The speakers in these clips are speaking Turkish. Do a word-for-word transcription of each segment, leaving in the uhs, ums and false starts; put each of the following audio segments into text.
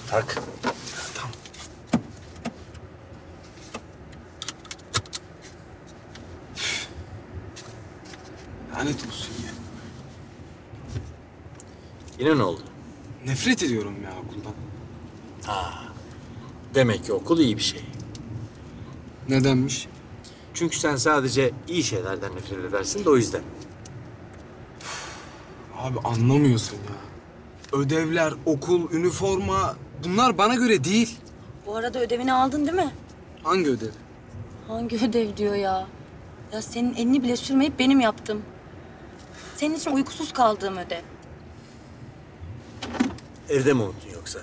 Tak. Tamam. Lanet olsun ya. Yine ne oldu? Nefret ediyorum ya okuldan. Demek ki okul iyi bir şey. Nedenmiş? Çünkü sen sadece iyi şeylerden nefret edersin de o yüzden. Abi anlamıyorsun ya. Ödevler, okul, üniforma bunlar bana göre değil. Bu arada ödevini aldın değil mi? Hangi ödev? Hangi ödev diyor ya? Ya senin elini bile sürmeyip benim yaptım. Senin için uykusuz kaldığım ödev. Evde mi unuttun yoksa?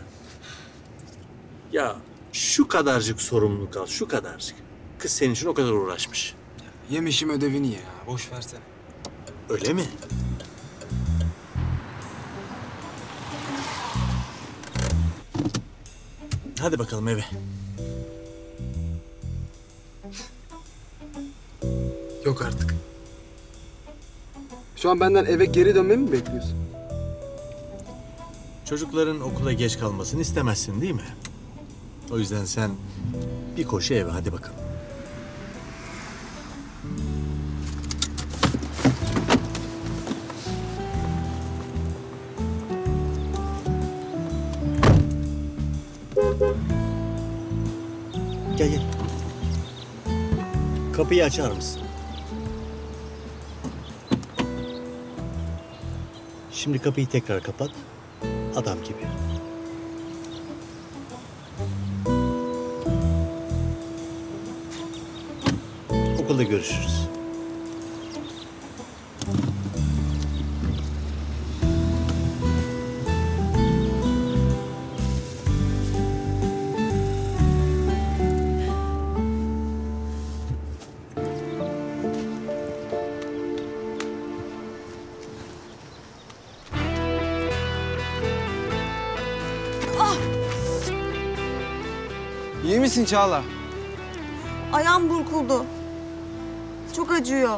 Ya şu kadarcık sorumluluk al, şu kadarcık. Kız senin için o kadar uğraşmış. Yemişim ödevini ya. Boş versene. Öyle mi? Hadi bakalım eve. Yok artık. Şu an benden eve geri dönmemi mi bekliyorsun? Çocukların okula geç kalmasını istemezsin değil mi? O yüzden sen bir koşu eve hadi bakalım. Gel gel. Kapıyı açar mısın? Şimdi kapıyı tekrar kapat. Adam gibi. Okulda görüşürüz. İyi misin Çağla? Ayağım burkuldu. Çok acıyor.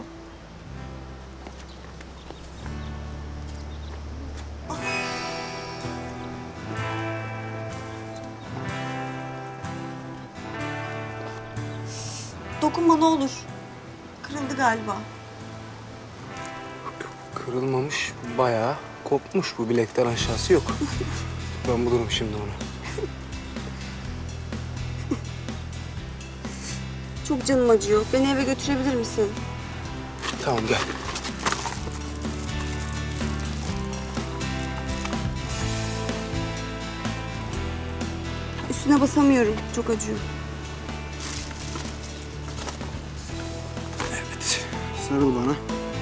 Dokunma ne olur. Kırıldı galiba. Kırılmamış, bayağı kopmuş bu bilekten aşağısı yok. Ben bulurum şimdi onu. Çok canım acıyor. Beni eve götürebilir misin? Tamam gel. Üstüne basamıyorum. Çok acıyor. Evet. Sarıl bana.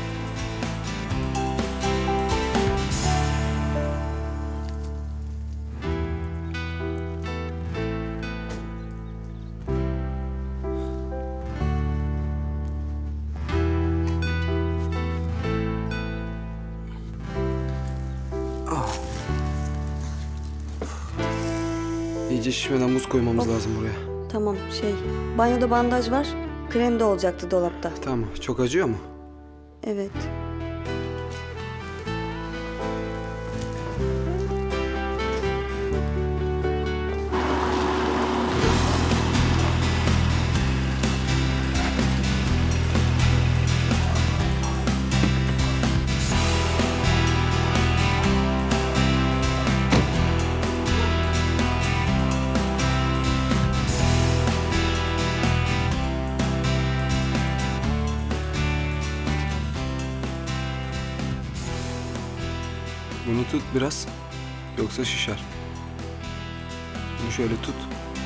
İyice şişmeden buz koymamız lazım buraya. Tamam şey, banyoda bandaj var. Krem de olacaktı dolapta. Tamam. Çok acıyor mu? Evet. Bunu tut biraz. Yoksa şişer. Bunu şöyle tut.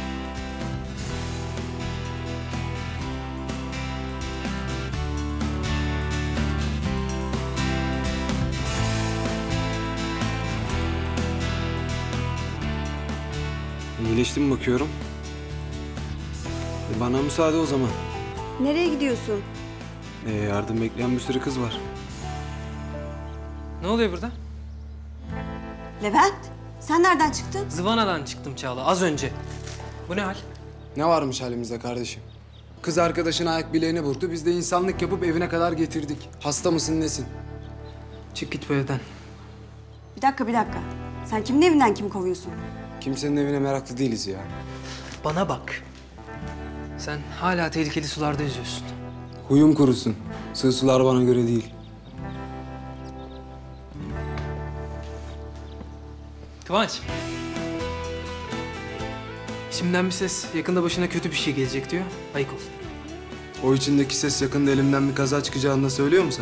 İyileşti mi bakıyorum? E bana müsaade o zaman. Nereye gidiyorsun? E yardım bekleyen bir sürü kız var. Ne oluyor burada? Levent, sen nereden çıktın? Zıvanadan çıktım Çağla az önce. Bu ne hal? Ne varmış halimizde kardeşim? Kız arkadaşın ayak bileğini vurdu. Biz de insanlık yapıp evine kadar getirdik. Hasta mısın nesin? Çık git bu evden. Bir dakika, bir dakika. Sen kimin evinden kimi kovuyorsun? Kimsenin evine meraklı değiliz ya. Bana bak. Sen hala tehlikeli sularda yüzüyorsun. Huyum kurusun. Sığ sular bana göre değil. Kıvanç. Şimdiden bir ses yakında başına kötü bir şey gelecek diyor. Ayık ol. O içindeki ses yakında elimden bir kaza çıkacağını da söylüyor mu sana?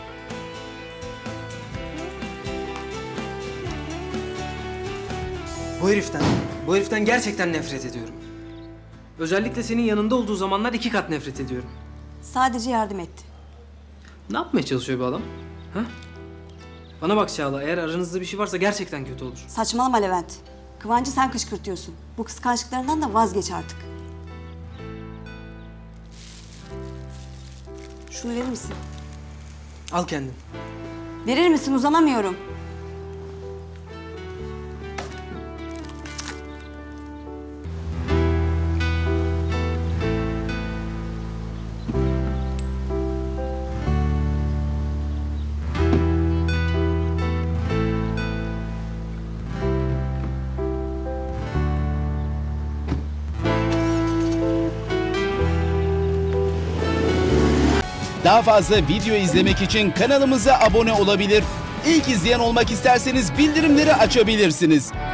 Bu heriften, bu heriften gerçekten nefret ediyorum. Özellikle senin yanında olduğu zamanlar iki kat nefret ediyorum. Sadece yardım etti. Ne yapmaya çalışıyor bu adam? Ha? Bana bak Çağla, eğer aranızda bir şey varsa gerçekten kötü olur. Saçmalama Levent. Kıvancı sen kışkırtıyorsun. Bu kıskançlıklarından da vazgeç artık. Şunu verir misin? Al kendin. Verir misin? Uzanamıyorum. Daha fazla video izlemek için kanalımıza abone olabilir. İlk izleyen olmak isterseniz bildirimleri açabilirsiniz.